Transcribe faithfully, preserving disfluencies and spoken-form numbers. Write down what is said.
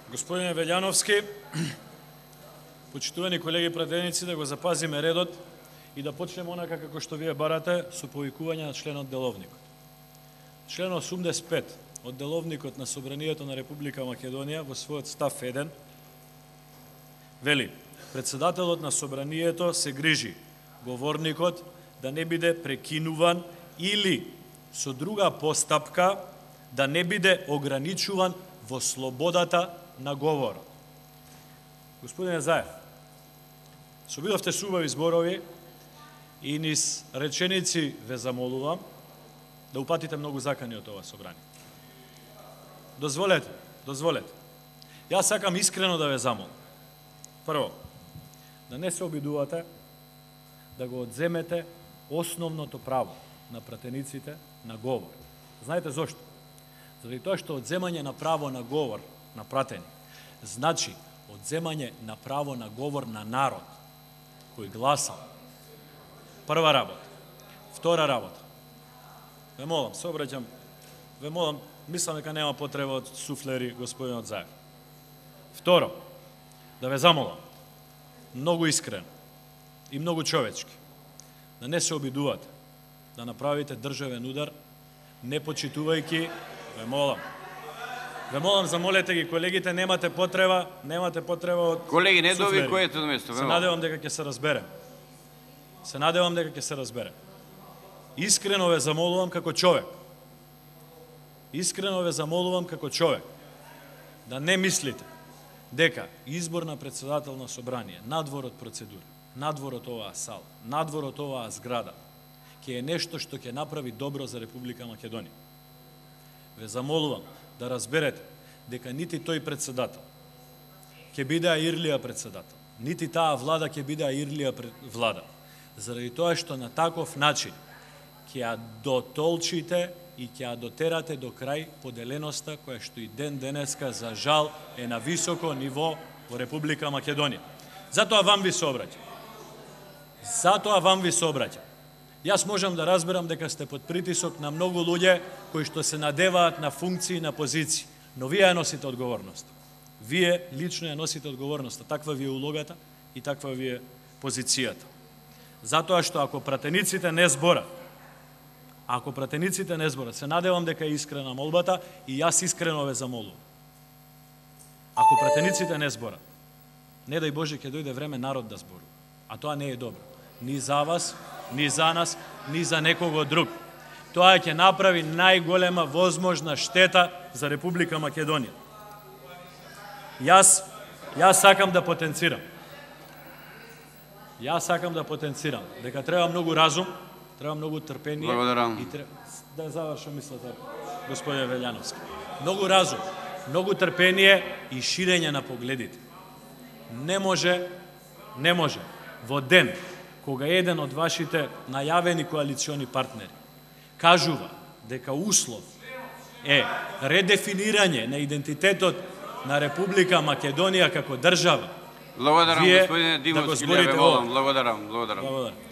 Господине Велјановски, почитувани колеги пратеници, да го запазиме редот и да почнеме онака како што вие барате со повикување на членот Деловникот. Член осумдесет и пет од Деловникот на Собранието на Република Македонија во својот став еден вели: председателот на Собранието се грижи говорникот да не биде прекинуван или со друга постапка да не биде ограничуван во слободата на говорот. Господине Заев, собидовте субави зборови и низ реченици ве замолувам да упатите многу закани од ова собрание. Дозволете, дозволете. Јас сакам искрено да ве замолам. Прво, да не се обидувате да го одземете основното право на пратениците на говор. Знаете зошто? Заради тоа што одземање на право на говор на пратени значи одземање на право на говор на народ кој гласал. Прва работа. Втора работа. Ве молам, се обраќам, ве молам, мислам дека нема потреба од суфлери господинот Заев. Второ, да ве замолам, многу искрено и многу човечки, да не се обидувате да направите државен удар, не почитувајќи, ве молам, ве молам, замолете ги колегите, немате потреба, немате потреба од колеги, не суфлери. дови којето место. Се надевам дека ќе се разберем. Се надевам дека ќе се разберем. Искрено ве замолувам како човек. Искрено ве замолувам како човек да не мислите дека избор на председател на собрание, надвор од процедура, надвор од оваа сала, надвор од оваа зграда, ќе е нешто што ќе направи добро за Република Македонија. Ве замолувам да разберете дека нити тој председател ќе биде Ирлија председател, нити таа влада ќе биде Ирлија влада, заради тоа што на таков начин ќе ја дотолчите и ќе ја дотерате до крај поделеноста која што и ден денеска за жал е на високо ниво во Република Македонија. Затоа вам ви се обраќам. Затоа вам ви се обраќам. Јас можам да разберам дека сте под притисок на многу луѓе кои што се надеваат на функции и на позиции, но вие ја носите одговорност. Вие лично ја носите одговорноста. Таква ви е улогата и таква ви е позицијата. Затоа што ако пратениците не зборат, ако пратениците не зборат, се надевам дека е искрена молбата и јас искрено ве замолувам. Ако пратениците не зборат, не дај Боже ќе дојде време народ да зборува, а тоа не е добро. Ни за вас, ни за нас, ни за некого друг. Тоа ќе направи најголема возможна штета за Република Македонија. Јас, јас сакам да потенцирам. Јас сакам да потенцирам дека треба многу разум, треба многу трпение. Благодарам. И треба да завршам мислата, господине Велјановски. Многу разум, многу трпение и ширење на погледите. Не може, не може во ден кога еден од вашите најавени коалициони партнери кажува дека услов е редефинирање на идентитетот на Република Македонија како држава. Благодарам, вие господине да Димовски, го зборите ве молам, благодарам, благодарам. Благодарам.